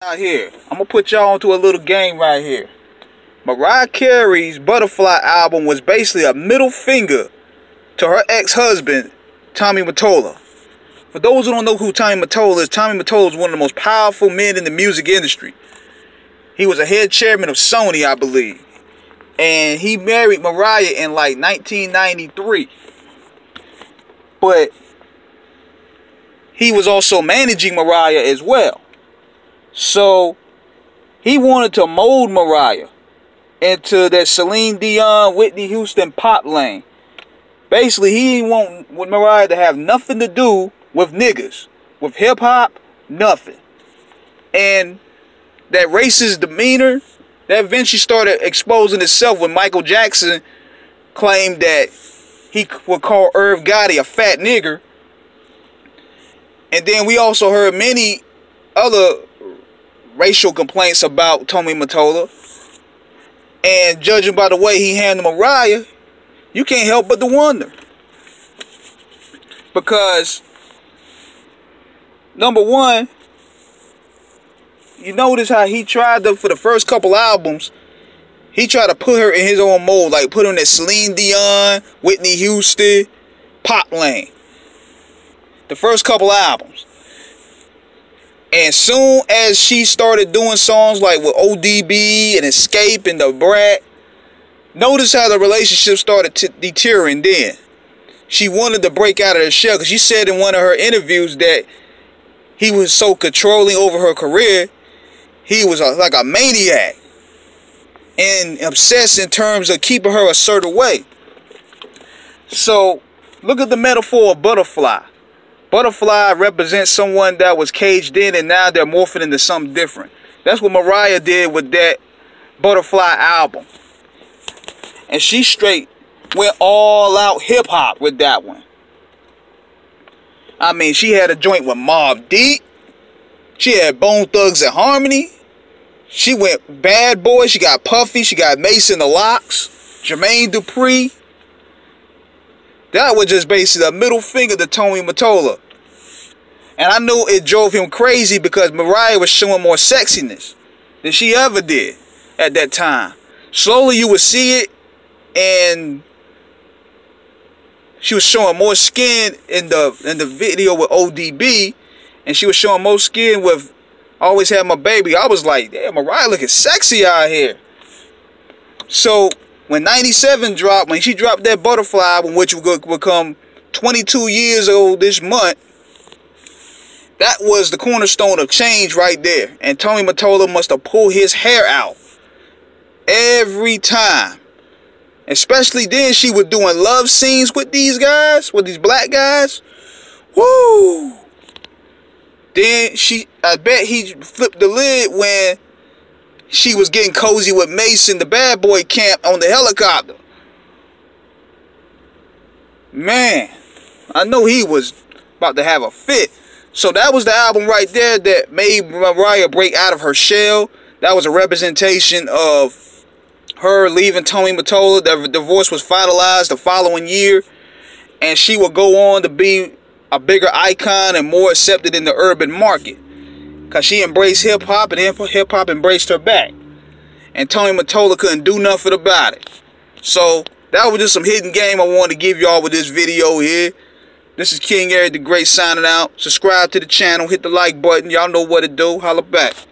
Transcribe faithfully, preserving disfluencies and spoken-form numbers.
Out here, I'm gonna put y'all onto a little game right here. Mariah Carey's Butterfly album was basically a middle finger to her ex-husband, Tommy Mottola. For those who don't know who Tommy Mottola is, Tommy Mottola is one of the most powerful men in the music industry. He was a head chairman of Sony, I believe. And he married Mariah in like nineteen ninety-three. But he was also managing Mariah as well. So he wanted to mold Mariah into that Celine Dion, Whitney Houston pop lane. Basically, he didn't want Mariah to have nothing to do with niggas, with hip hop, nothing. And that racist demeanor, that eventually started exposing itself when Michael Jackson claimed that he would call Irv Gotti a fat nigger. And then we also heard many other racial complaints about Tommy Mottola. And judging by the way he handled Mariah, you can't help but to wonder. Because, number one, you notice how he tried to, for the first couple albums, he tried to put her in his own mold, like put her in that Celine Dion, Whitney Houston, pop lane. The first couple albums. And soon as she started doing songs like with O D B and Escape and The Brat, notice how the relationship started to deteriorating then. She wanted to break out of the shell because she said in one of her interviews that he was so controlling over her career. He was a, like a maniac and obsessed in terms of keeping her a certain way. So look at the metaphor of butterfly. Butterfly represents someone that was caged in and now they're morphing into something different. That's what Mariah did with that Butterfly album. And she straight went all out hip hop with that one. I mean, she had a joint with Mobb Deep. She had Bone Thugs and Harmony. She went Bad Boy. She got Puffy. She got Mason the Locks. Jermaine Dupri. That was just basically a middle finger to Tommy Mottola. And I knew it drove him crazy because Mariah was showing more sexiness than she ever did at that time. Slowly you would see it, and she was showing more skin in the in the video with O D B, and she was showing more skin with Always Had My Baby. I was like, damn, Mariah looking sexy out here. So when ninety-seven dropped, when she dropped that Butterfly album, which would become twenty-two years old this month, that was the cornerstone of change right there. And Tommy Mottola must have pulled his hair out every time. Especially then, she was doing love scenes with these guys, with these black guys. Woo! Then she, I bet he flipped the lid when she was getting cozy with Mason, the bad boy camp on the helicopter. Man, I know he was about to have a fit. So that was the album right there that made Mariah break out of her shell. That was a representation of her leaving Tommy Mottola. The divorce was finalized the following year. And she would go on to be a bigger icon and more accepted in the urban market. Because she embraced hip-hop and hip-hop embraced her back. And Tommy Mottola couldn't do nothing about it. So that was just some hidden game I wanted to give y'all with this video here. This is King Eric the Great signing out. Subscribe to the channel. Hit the like button. Y'all know what to do. Holla back.